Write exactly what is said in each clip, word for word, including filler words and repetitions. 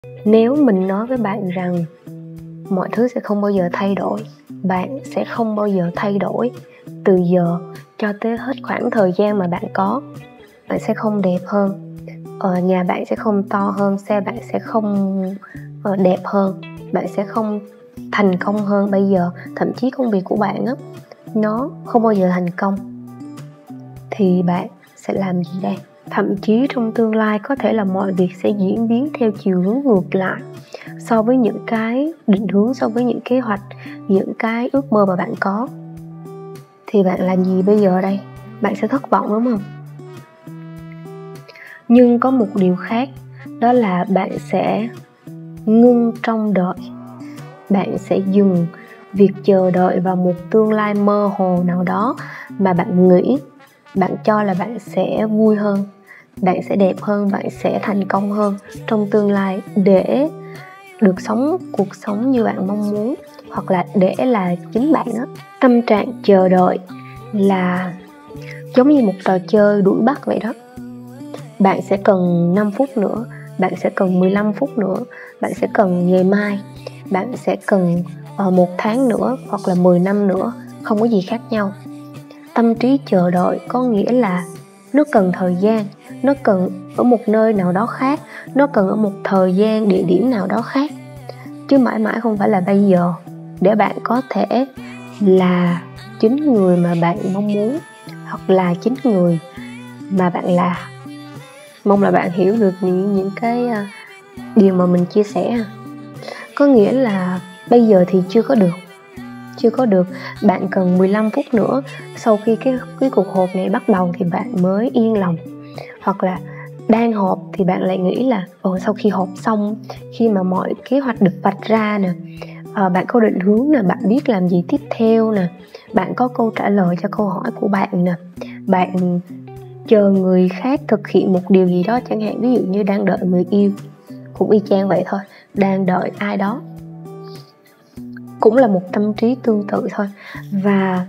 Nếu mình nói với bạn rằng mọi thứ sẽ không bao giờ thay đổi, bạn sẽ không bao giờ thay đổi từ giờ cho tới hết khoảng thời gian mà bạn có. Bạn sẽ không đẹp hơn, ờ, nhà bạn sẽ không to hơn, xe bạn sẽ không ờ, đẹp hơn, bạn sẽ không thành công hơn bây giờ. Thậm chí công việc của bạn á, nó không bao giờ thành công, thì bạn sẽ làm gì đây? Thậm chí trong tương lai có thể là mọi việc sẽ diễn biến theo chiều hướng ngược lại so với những cái định hướng, so với những kế hoạch, những cái ước mơ mà bạn có. Thì bạn làm gì bây giờ đây? Bạn sẽ thất vọng đúng không? Nhưng có một điều khác, đó là bạn sẽ ngưng trông đợi. Bạn sẽ dừng việc chờ đợi vào một tương lai mơ hồ nào đó mà bạn nghĩ, bạn cho là bạn sẽ vui hơn, bạn sẽ đẹp hơn, bạn sẽ thành công hơn trong tương lai để được sống cuộc sống như bạn mong muốn, hoặc là để là chính bạn đó. Tâm trạng chờ đợi là giống như một trò chơi đuổi bắt vậy đó. Bạn sẽ cần năm phút nữa, bạn sẽ cần mười lăm phút nữa, bạn sẽ cần ngày mai, bạn sẽ cần uh, một tháng nữa hoặc là mười năm nữa, không có gì khác nhau. Tâm trí chờ đợi có nghĩa là nó cần thời gian, nó cần ở một nơi nào đó khác, nó cần ở một thời gian, địa điểm nào đó khác, chứ mãi mãi không phải là bây giờ, để bạn có thể là chính người mà bạn mong muốn, hoặc là chính người mà bạn là. Mong là bạn hiểu được những, những cái uh, điều mà mình chia sẻ. Có nghĩa là bây giờ thì chưa có được, chưa có được. Bạn cần mười lăm phút nữa sau khi cái, cái cuộc họp này bắt đầu thì bạn mới yên lòng. Hoặc là đang họp thì bạn lại nghĩ là Ồ, sau khi họp xong, khi mà mọi kế hoạch được vạch ra nè, à, bạn có định hướng nè, bạn biết làm gì tiếp theo nè, bạn có câu trả lời cho câu hỏi của bạn nè, bạn chờ người khác thực hiện một điều gì đó chẳng hạn. Ví dụ như đang đợi người yêu, cũng y chang vậy thôi. Đang đợi ai đó, cũng là một tâm trí tương tự thôi. Và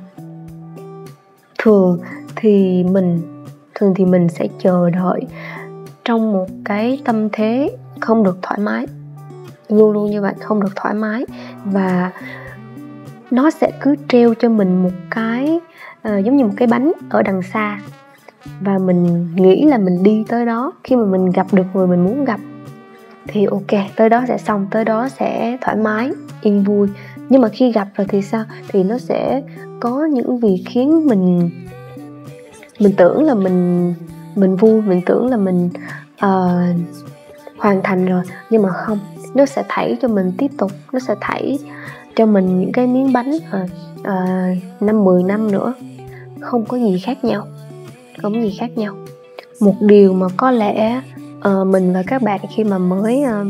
thường thì mình thường thì mình sẽ chờ đợi trong một cái tâm thế không được thoải mái, luôn luôn như vậy, không được thoải mái. Và nó sẽ cứ treo cho mình một cái uh, giống như một cái bánh ở đằng xa, và mình nghĩ là mình đi tới đó. Khi mà mình gặp được người mình muốn gặp thì ok, tới đó sẽ xong, tới đó sẽ thoải mái, yên vui. Nhưng mà khi gặp rồi thì sao? Thì nó sẽ có những việc khiến mình Mình tưởng là mình mình vui, mình tưởng là mình uh, hoàn thành rồi. Nhưng mà không, nó sẽ thảy cho mình tiếp tục. Nó sẽ thảy cho mình những cái miếng bánh uh, uh, năm mười năm nữa. Không có gì khác nhau, Không có gì khác nhau. Một điều mà có lẽ uh, mình và các bạn khi mà mới uh,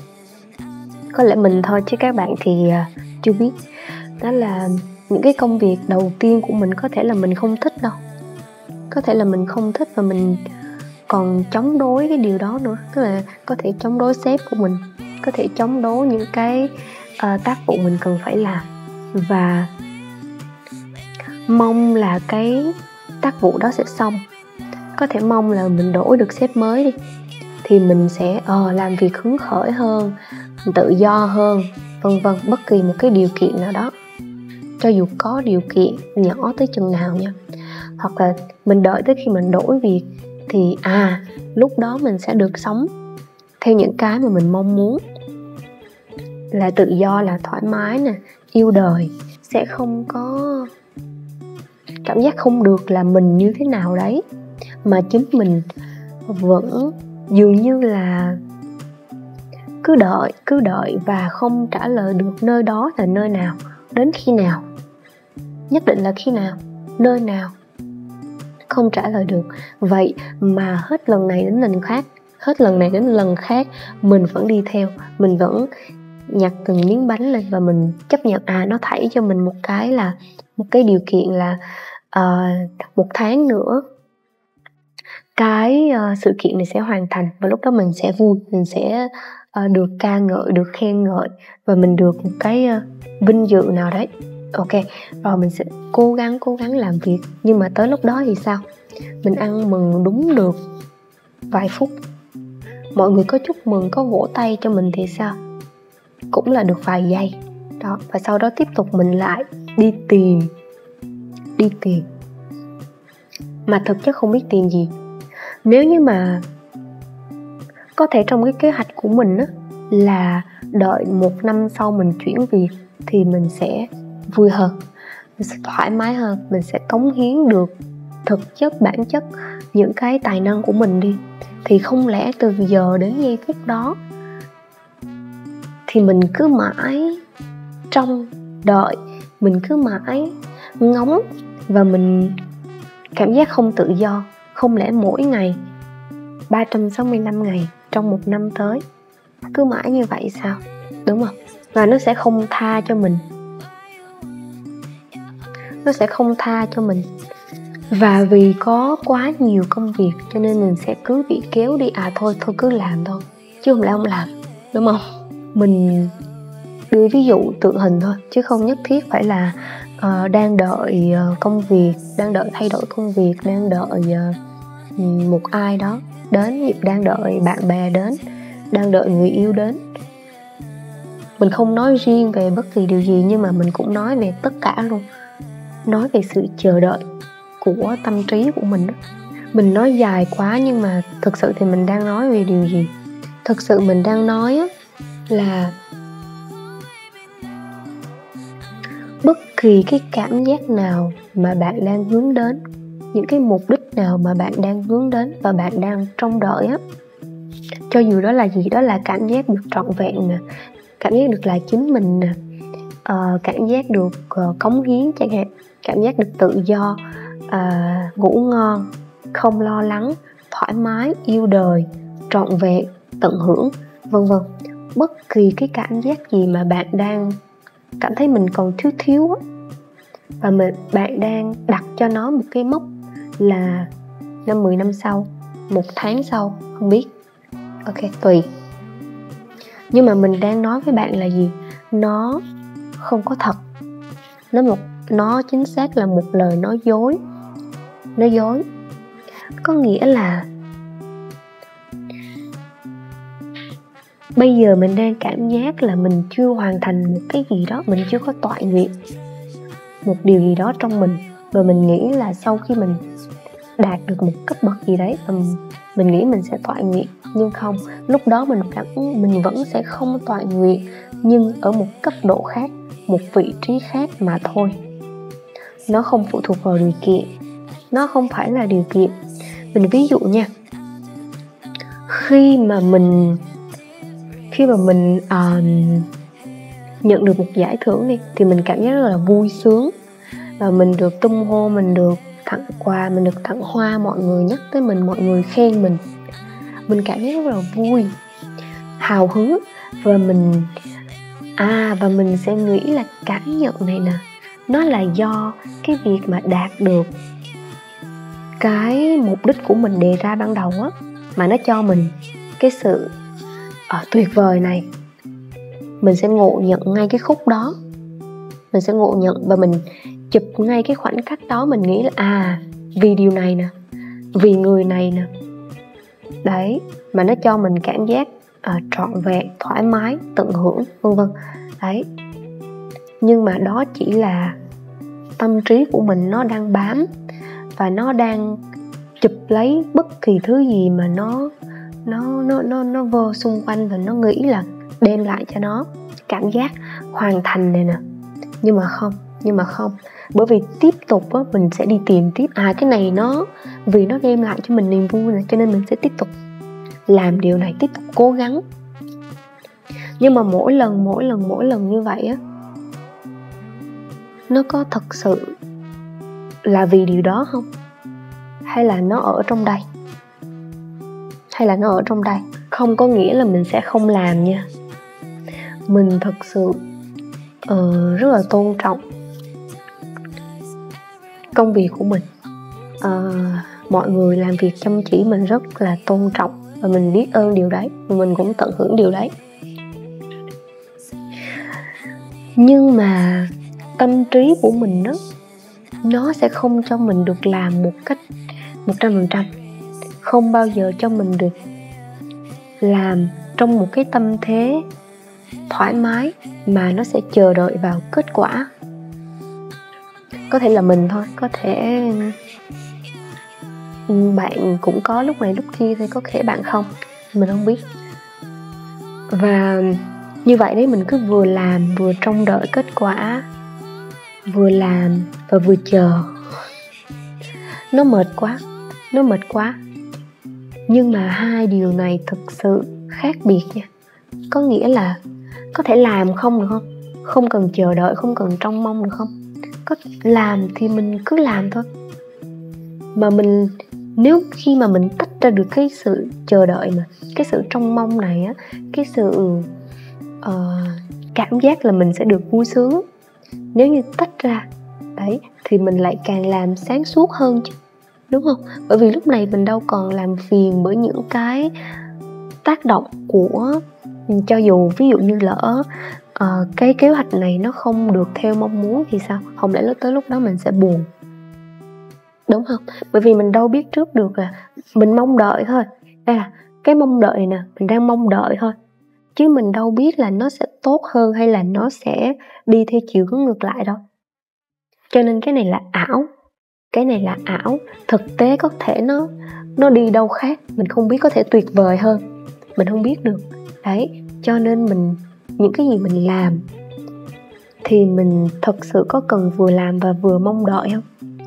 Có lẽ mình thôi chứ các bạn thì uh, chưa biết. Đó là những cái công việc đầu tiên của mình có thể là mình không thích đâu. Có thể là mình không thích và mình còn chống đối cái điều đó nữa. Tức là có thể chống đối sếp của mình, có thể chống đối những cái uh, tác vụ mình cần phải làm, và mong là cái tác vụ đó sẽ xong. Có thể mong là mình đổi được sếp mới đi, thì mình sẽ uh, làm việc hứng khởi hơn, tự do hơn, vân vân. Bất kỳ một cái điều kiện nào đó, cho dù có điều kiện nhỏ tới chừng nào nha. Hoặc là mình đợi tới khi mình đổi việc thì à lúc đó mình sẽ được sống theo những cái mà mình mong muốn, là tự do, là thoải mái nè, yêu đời. Sẽ không có cảm giác không được là mình như thế nào đấy, mà chính mình vẫn dường như là cứ đợi, cứ đợi và không trả lời được nơi đó là nơi nào, đến khi nào, nhất định là khi nào, nơi nào, không trả lời được. Vậy mà hết lần này đến lần khác, hết lần này đến lần khác, mình vẫn đi theo, mình vẫn nhặt từng miếng bánh lên và mình chấp nhận à nó thảy cho mình một cái là một cái điều kiện là uh, một tháng nữa cái uh, sự kiện này sẽ hoàn thành, và lúc đó mình sẽ vui, mình sẽ uh, được ca ngợi, được khen ngợi, và mình được một cái uh, vinh dự nào đấy. Ok, rồi mình sẽ cố gắng cố gắng làm việc. Nhưng mà tới lúc đó thì sao? Mình ăn mừng đúng được vài phút, mọi người có chúc mừng, có vỗ tay cho mình thì sao? Cũng là được vài giây đó, và sau đó tiếp tục mình lại đi tìm đi tìm mà thực chất không biết tìm gì. Nếu như mà có thể trong cái kế hoạch của mình á, là đợi một năm sau mình chuyển việc thì mình sẽ vui hơn, mình sẽ thoải mái hơn, mình sẽ cống hiến được thực chất, bản chất những cái tài năng của mình đi. Thì không lẽ từ giờ đến giây phút đó thì mình cứ mãi trông đợi, mình cứ mãi ngóng và mình cảm giác không tự do? Không lẽ mỗi ngày ba trăm sáu mươi lăm ngày trong một năm tới cứ mãi như vậy sao? Đúng không? Và nó sẽ không tha cho mình Nó sẽ không tha cho mình Và vì có quá nhiều công việc cho nên mình sẽ cứ bị kéo đi. À thôi, thôi cứ làm thôi, chứ không lẽ không làm, đúng không? Mình đưa ví dụ tượng hình thôi, chứ không nhất thiết phải là uh, đang đợi uh, công việc, đang đợi thay đổi công việc, đang đợi uh, một ai đó đến, đang đợi bạn bè đến, đang đợi người yêu đến. Mình không nói riêng về bất kỳ điều gì, nhưng mà mình cũng nói về tất cả luôn. Nói về sự chờ đợi của tâm trí của mình đó. Mình nói dài quá, nhưng mà thực sự thì mình đang nói về điều gì? Thực sự mình đang nói á, là bất kỳ cái cảm giác nào mà bạn đang hướng đến, những cái mục đích nào mà bạn đang hướng đến và bạn đang trông đợi á, cho dù đó là gì, đó là cảm giác được trọn vẹn nè, cảm giác được là chính mình nè, uh, cảm giác được uh, cống hiến chẳng hạn, cảm giác được tự do, uh, ngủ ngon, không lo lắng, thoải mái, yêu đời, trọn vẹn, tận hưởng, vân vân. Bất kỳ cái cảm giác gì mà bạn đang cảm thấy mình còn thiếu thiếu á, và mình, bạn đang đặt cho nó một cái mốc là năm, mười năm sau, một tháng sau, không biết, ok, tùy. Nhưng mà mình đang nói với bạn là gì? Nó không có thật. Nó một nó chính xác là một lời nói dối. Nói dối có nghĩa là bây giờ mình đang cảm giác là mình chưa hoàn thành một cái gì đó, mình chưa có toại nguyện một điều gì đó trong mình, và mình nghĩ là sau khi mình đạt được một cấp bậc gì đấy, mình nghĩ mình sẽ toại nguyện. Nhưng không, lúc đó mình cảm mình vẫn sẽ không toại nguyện, nhưng ở một cấp độ khác, một vị trí khác mà thôi. Nó không phụ thuộc vào điều kiện, nó không phải là điều kiện. Mình ví dụ nha, khi mà mình khi mà mình uh, nhận được một giải thưởng đi, thì mình cảm giác rất là vui sướng, và mình được tung hô, mình được tặng quà, mình được tặng hoa, mọi người nhắc tới mình, mọi người khen mình, mình cảm giác rất là vui, hào hứng, và mình à và mình sẽ nghĩ là cảm nhận này nè, nó là do cái việc mà đạt được cái mục đích của mình đề ra ban đầu á, mà nó cho mình cái sự uh, tuyệt vời này. Mình sẽ ngộ nhận ngay cái khúc đó, mình sẽ ngộ nhận và mình chụp ngay cái khoảnh khắc đó. Mình nghĩ là à, vì điều này nè, vì người này nè, đấy, mà nó cho mình cảm giác uh, trọn vẹn, thoải mái, tận hưởng, vân vân. Đấy, nhưng mà đó chỉ là tâm trí của mình, nó đang bám và nó đang chụp lấy bất kỳ thứ gì mà nó nó nó nó nó vơ xung quanh, và nó nghĩ là đem lại cho nó cảm giác hoàn thành này nè. Nhưng mà không, nhưng mà không, bởi vì tiếp tục á, mình sẽ đi tìm tiếp. À, cái này nó vì nó đem lại cho mình niềm vui này, cho nên mình sẽ tiếp tục làm điều này, tiếp tục cố gắng. Nhưng mà mỗi lần, mỗi lần, mỗi lần như vậy á, nó có thật sự là vì điều đó không? Hay là nó ở trong đây? Hay là nó ở trong đây? Không có nghĩa là mình sẽ không làm nha. Mình thật sự uh, rất là tôn trọng công việc của mình. uh, Mọi người làm việc chăm chỉ mình rất là tôn trọng, và mình biết ơn điều đấy, và mình cũng tận hưởng điều đấy. Nhưng mà tâm trí của mình đó, nó sẽ không cho mình được làm một cách một trăm phần trăm, không bao giờ cho mình được làm trong một cái tâm thế thoải mái mà nó sẽ chờ đợi vào kết quả. Có thể là mình thôi, có thể bạn cũng có lúc này lúc kia thôi, có thể bạn không, mình không biết. Và như vậy đấy, mình cứ vừa làm vừa trông đợi kết quả, vừa làm và vừa chờ. Nó mệt quá, nó mệt quá. Nhưng mà hai điều này thực sự khác biệt nha. Có nghĩa là có thể làm không được không? Không cần chờ đợi, không cần trông mong được không? Có làm thì mình cứ làm thôi. Mà mình, nếu khi mà mình tách ra được cái sự chờ đợi mà, cái sự trông mong này á, cái sự uh, cảm giác là mình sẽ được vui sướng, nếu như tách ra đấy thì mình lại càng làm sáng suốt hơn chứ, đúng không? Bởi vì lúc này mình đâu còn làm phiền bởi những cái tác động của, cho dù ví dụ như lỡ uh, cái kế hoạch này nó không được theo mong muốn thì sao? Không lẽ tới lúc đó mình sẽ buồn, đúng không? Bởi vì mình đâu biết trước được, là mình mong đợi thôi. Đây là cái mong đợi nè, mình đang mong đợi thôi, chứ mình đâu biết là nó sẽ tốt hơn hay là nó sẽ đi theo chiều hướng ngược lại đâu. Cho nên cái này là ảo, cái này là ảo. Thực tế có thể nó nó đi đâu khác, mình không biết, có thể tuyệt vời hơn, mình không biết được. Đấy, cho nên mình, những cái gì mình làm thì mình thật sự có cần vừa làm và vừa mong đợi không?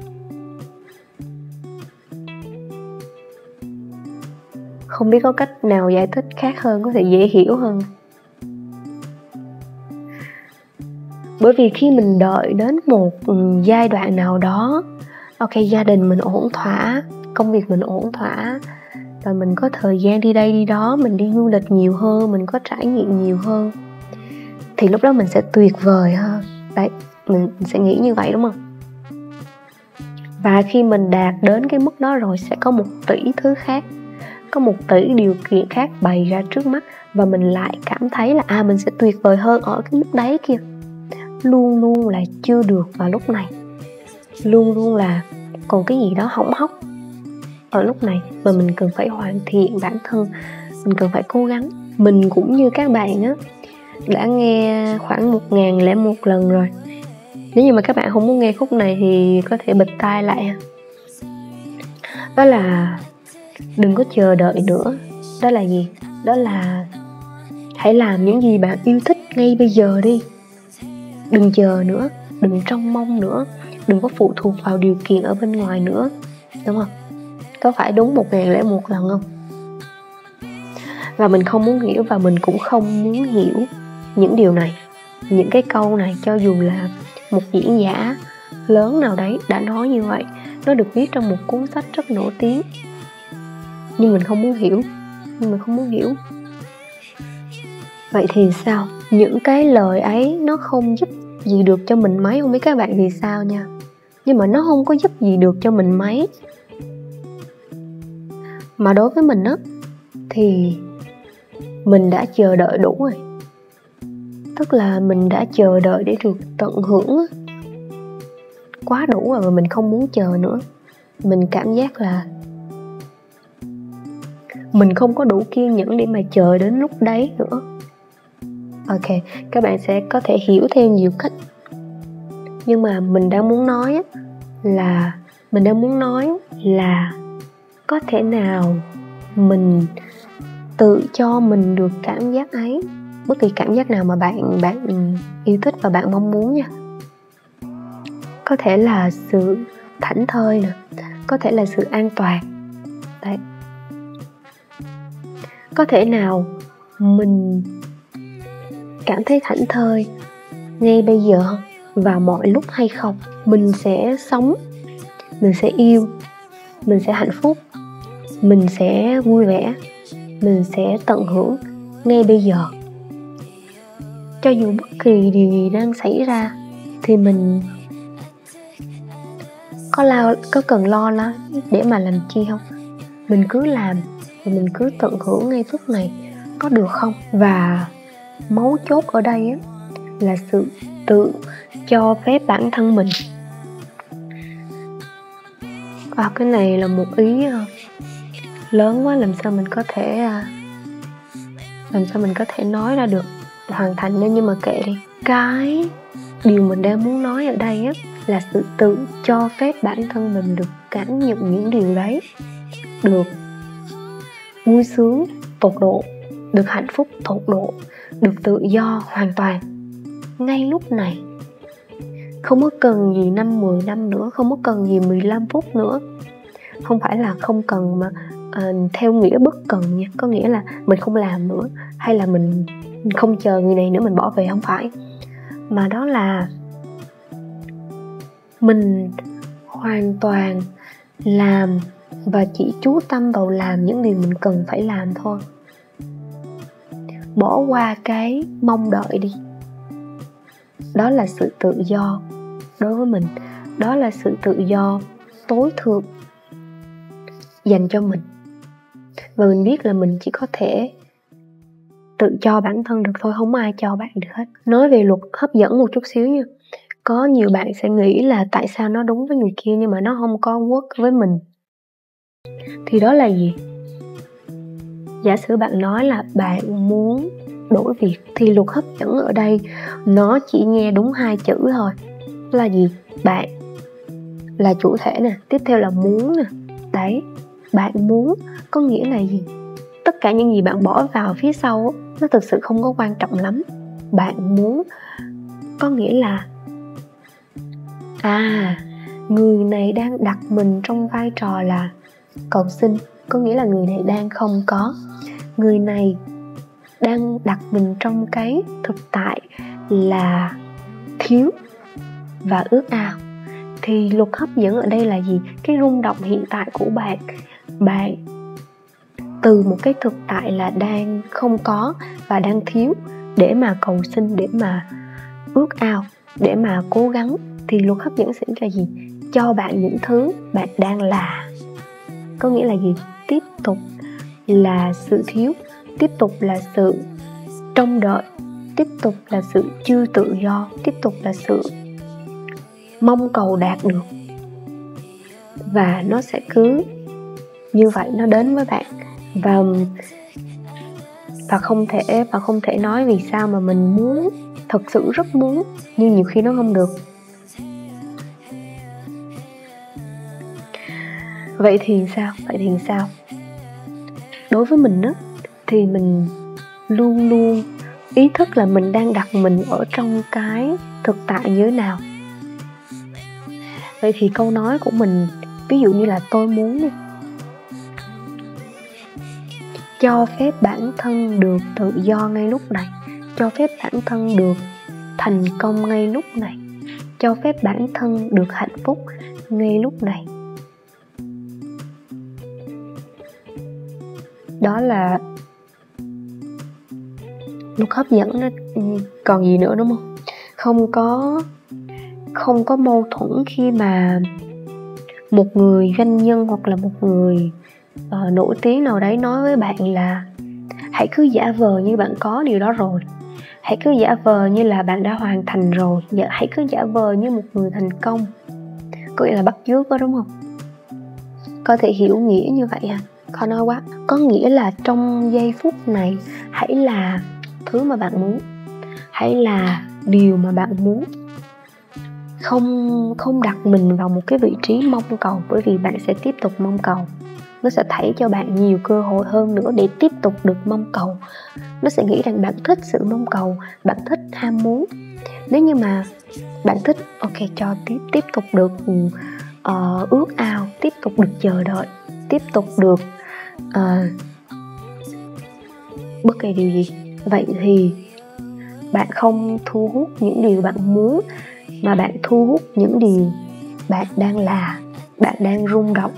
Không biết có cách nào giải thích khác hơn, có thể dễ hiểu hơn. Bởi vì khi mình đợi đến một giai đoạn nào đó, ok, gia đình mình ổn thỏa, công việc mình ổn thỏa, và mình có thời gian đi đây đi đó, mình đi du lịch nhiều hơn, mình có trải nghiệm nhiều hơn, thì lúc đó mình sẽ tuyệt vời hơn. Đấy, mình sẽ nghĩ như vậy, đúng không? Và khi mình đạt đến cái mức đó rồi, sẽ có một tỷ thứ khác, có một tỷ điều kiện khác bày ra trước mắt, và mình lại cảm thấy là à, mình sẽ tuyệt vời hơn ở cái mức đấy kia. Luôn luôn là chưa được vào lúc này, luôn luôn là còn cái gì đó hỏng hóc ở lúc này, mà mình cần phải hoàn thiện bản thân, mình cần phải cố gắng. Mình cũng như các bạn á, đã nghe khoảng một ngàn lẻ một lần rồi. Nếu như mà các bạn không muốn nghe khúc này thì có thể bịt tai lại. Đó là đừng có chờ đợi nữa. Đó là gì? Đó là hãy làm những gì bạn yêu thích ngay bây giờ đi. Đừng chờ nữa, đừng trông mong nữa, đừng có phụ thuộc vào điều kiện ở bên ngoài nữa, đúng không? Có phải đúng một ngàn lẻ một lần không? Và mình không muốn hiểu, và mình cũng không muốn hiểu những điều này, những cái câu này, cho dù là một diễn giả lớn nào đấy đã nói như vậy. Nó được viết trong một cuốn sách rất nổi tiếng, nhưng mình không muốn hiểu, nhưng mình không muốn hiểu. Vậy thì sao? Những cái lời ấy nó không giúp gì được cho mình mấy, không biết các bạn thì sao nha. Nhưng mà nó không có giúp gì được cho mình mấy. Mà đối với mình á, thì mình đã chờ đợi đủ rồi. Tức là mình đã chờ đợi để được tận hưởng á, quá đủ rồi, mà mình không muốn chờ nữa. Mình cảm giác là mình không có đủ kiên nhẫn để mà chờ đến lúc đấy nữa. Ok, các bạn sẽ có thể hiểu theo nhiều cách. Nhưng mà mình đang muốn nói á, là Mình đang muốn nói là có thể nào mình tự cho mình được cảm giác ấy, bất kỳ cảm giác nào mà bạn bạn yêu thích và bạn mong muốn nha. Có thể là sự thảnh thơi nè, có thể là sự an toàn. Đấy. Có thể nào mình cảm thấy thảnh thơi ngay bây giờ không? Vào mọi lúc hay không? Mình sẽ sống, mình sẽ yêu, mình sẽ hạnh phúc, mình sẽ vui vẻ, mình sẽ tận hưởng ngay bây giờ. Cho dù bất kỳ điều gì đang xảy ra thì mình có lo, có cần lo lắng để mà làm chi không? Mình cứ làm và mình cứ tận hưởng ngay phút này, có được không? Và mấu chốt ở đây á, là sự tự cho phép bản thân mình. À, cái này là một ý lớn quá, làm sao mình có thể làm sao mình có thể nói ra được hoàn thành đâu, nhưng mà kệ đi. Cái điều mình đang muốn nói ở đây á là sự tự cho phép bản thân mình được cảm nhận những điều đấy, được vui sướng tột độ, được hạnh phúc tột độ, được tự do hoàn toàn ngay lúc này. Không có cần gì năm mười năm nữa, không có cần gì mười lăm phút nữa. Không phải là không cần mà uh, theo nghĩa bất cần nha, có nghĩa là mình không làm nữa, hay là mình không chờ người này nữa mình bỏ về, không phải. Mà đó là mình hoàn toàn làm và chỉ chú tâm vào làm những điều mình cần phải làm thôi. Bỏ qua cái mong đợi đi. Đó là sự tự do đối với mình. Đó là sự tự do tối thượng dành cho mình. Và mình biết là mình chỉ có thể tự cho bản thân được thôi, không ai cho bạn được hết. Nói về luật hấp dẫn một chút xíu nha. Có nhiều bạn sẽ nghĩ là tại sao nó đúng với người kia nhưng mà nó không có work với mình. Thì đó là gì? Giả sử bạn nói là bạn muốn đổi việc, thì luật hấp dẫn ở đây nó chỉ nghe đúng hai chữ thôi. Là gì? Bạn là chủ thể nè, tiếp theo là muốn nè. Đấy, bạn muốn có nghĩa là gì? Tất cả những gì bạn bỏ vào phía sau nó thực sự không có quan trọng lắm. Bạn muốn có nghĩa là à, người này đang đặt mình trong vai trò là cầu xin, có nghĩa là người này đang không có. Người này đang đặt mình trong cái thực tại là thiếu và ước ao. Thì luật hấp dẫn ở đây là gì? Cái rung động hiện tại của bạn. Bạn từ một cái thực tại là đang không có và đang thiếu để mà cầu xin, để mà ước ao, để mà cố gắng. Thì luật hấp dẫn sẽ là gì? Cho bạn những thứ bạn đang là. Có nghĩa là gì? Tiếp tục là sự thiếu, tiếp tục là sự trông đợi, tiếp tục là sự chưa tự do, tiếp tục là sự mong cầu đạt được. Và nó sẽ cứ như vậy nó đến với bạn. Và và không thể và không thể nói vì sao mà mình muốn, thật sự rất muốn, nhưng nhiều khi nó không được. Vậy thì sao? Vậy thì sao? Đối với mình á, thì mình luôn luôn ý thức là mình đang đặt mình ở trong cái thực tại như thế nào. Vậy thì câu nói của mình, ví dụ như là tôi muốn đi, cho phép bản thân được tự do ngay lúc này, cho phép bản thân được thành công ngay lúc này, cho phép bản thân được hạnh phúc ngay lúc này. Đó là luật hấp dẫn đó. Còn gì nữa đúng không? Không có Không có mâu thuẫn khi mà một người doanh nhân hoặc là một người uh, nổi tiếng nào đấy nói với bạn là hãy cứ giả vờ như bạn có điều đó rồi, hãy cứ giả vờ như là bạn đã hoàn thành rồi, hãy cứ giả vờ như một người thành công. Có nghĩa là bắt chước đó đúng không? Có thể hiểu nghĩa như vậy à? Khó nói quá. Có nghĩa là trong giây phút này hãy là thứ mà bạn muốn, hãy là điều mà bạn muốn. Không, không đặt mình vào một cái vị trí mong cầu, bởi vì bạn sẽ tiếp tục mong cầu. Nó sẽ thảy cho bạn nhiều cơ hội hơn nữa để tiếp tục được mong cầu. Nó sẽ nghĩ rằng bạn thích sự mong cầu, bạn thích ham muốn. Nếu như mà bạn thích, ok, cho tiếp, tiếp tục được uh, ước ao, tiếp tục được chờ đợi, tiếp tục được uh, bất kỳ điều gì. Vậy thì bạn không thu hút những điều bạn muốn, mà bạn thu hút những điều bạn đang là, bạn đang rung động.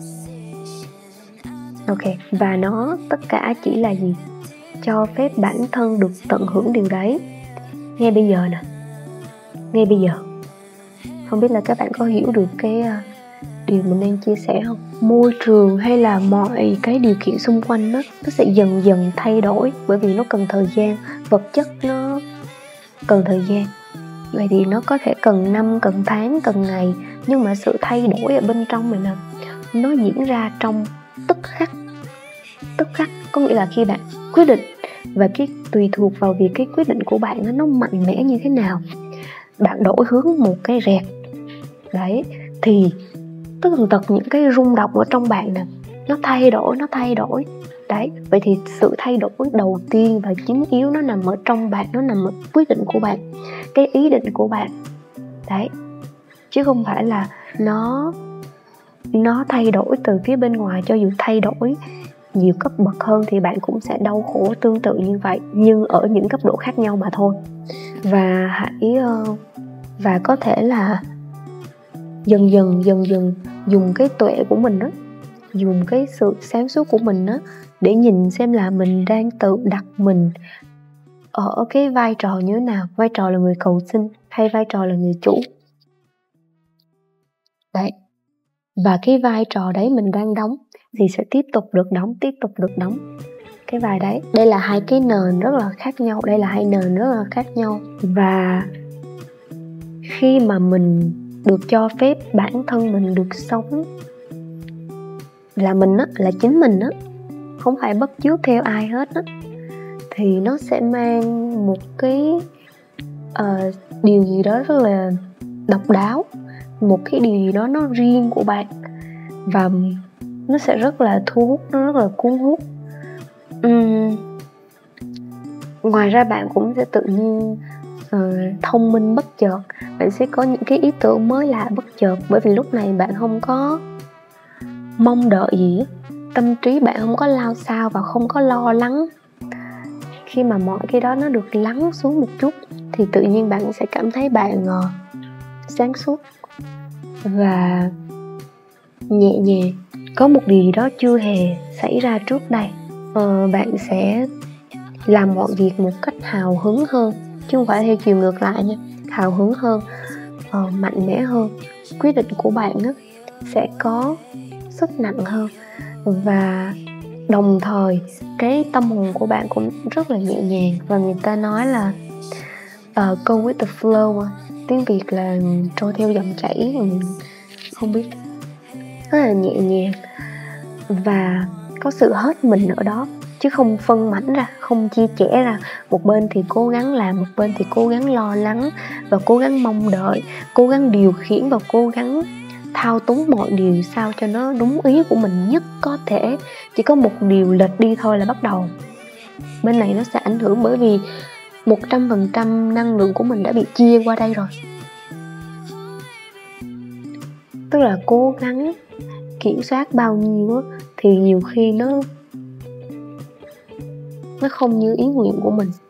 Ok, và nó tất cả chỉ là gì? Cho phép bản thân được tận hưởng điều đấy ngay bây giờ nè, ngay bây giờ. Không biết là các bạn có hiểu được cái uh, điều mình đang chia sẻ không? Môi trường hay là mọi cái điều kiện xung quanh đó, nó sẽ dần dần thay đổi, bởi vì nó cần thời gian. Vật chất nó cần thời gian. Vậy thì nó có thể cần năm, cần tháng, cần ngày. Nhưng mà sự thay đổi ở bên trong mình là nó diễn ra trong tức khắc. Tức khắc có nghĩa là khi bạn quyết định và cái tùy thuộc vào việc cái quyết định của bạn đó, nó mạnh mẽ như thế nào. Bạn đổi hướng một cái rẹt đấy thì tất tần tật những cái rung động ở trong bạn nè, nó thay đổi nó thay đổi đấy. Vậy thì sự thay đổi đầu tiên và chính yếu nó nằm ở trong bạn, nó nằm ở quyết định của bạn, cái ý định của bạn đấy, chứ không phải là nó nó thay đổi từ phía bên ngoài. Cho dù thay đổi nhiều cấp bậc hơn thì bạn cũng sẽ đau khổ tương tự như vậy, nhưng ở những cấp độ khác nhau mà thôi. Và hãy uh, và có thể là dần dần dần dần dùng cái tuệ của mình đó, dùng cái sự sáng suốt của mình đó để nhìn xem là mình đang tự đặt mình ở cái vai trò như thế nào. Vai trò là người cầu xin hay vai trò là người chủ đấy. Và cái vai trò đấy mình đang đóng thì sẽ tiếp tục được đóng, tiếp tục được đóng cái vai đấy. Đây là hai cái nền rất là khác nhau, đây là hai nền rất là khác nhau. Và khi mà mình được cho phép bản thân mình được sống là mình á, là chính mình á, không phải bắt chước theo ai hết á, thì nó sẽ mang một cái uh, điều gì đó rất là độc đáo, một cái điều gì đó nó riêng của bạn, và nó sẽ rất là thu hút, nó rất là cuốn hút. uhm, Ngoài ra bạn cũng sẽ tự nhiên uh, thông minh bất chợt, bạn sẽ có những cái ý tưởng mới lạ bất chợt, bởi vì lúc này bạn không có mong đợi gì á, tâm trí bạn không có lao xao và không có lo lắng. Khi mà mọi cái đó nó được lắng xuống một chút thì tự nhiên bạn sẽ cảm thấy bạn uh, sáng suốt và nhẹ nhàng. Có một điều gì đó chưa hề xảy ra trước đây, uh, bạn sẽ làm mọi việc một cách hào hứng hơn, chứ không phải theo chiều ngược lại nha. Hào hứng hơn, uh, mạnh mẽ hơn. Quyết định của bạn đó sẽ có sức nặng hơn, và đồng thời cái tâm hồn của bạn cũng rất là nhẹ nhàng. Và người ta nói là uh, go with the flow, tiếng Việt là trôi theo dòng chảy, mình không biết, rất là nhẹ nhàng và có sự hết mình ở đó, chứ không phân mảnh ra, không chia sẻ ra. Một bên thì cố gắng làm, một bên thì cố gắng lo lắng và cố gắng mong đợi, cố gắng điều khiển và cố gắng thao túng mọi điều sao cho nó đúng ý của mình nhất có thể. Chỉ có một điều lệch đi thôi là bắt đầu bên này nó sẽ ảnh hưởng, bởi vì một trăm phần trăm năng lượng của mình đã bị chia qua đây rồi. Tức là cố gắng kiểm soát bao nhiêu á, thì nhiều khi nó nó không như ý nguyện của mình.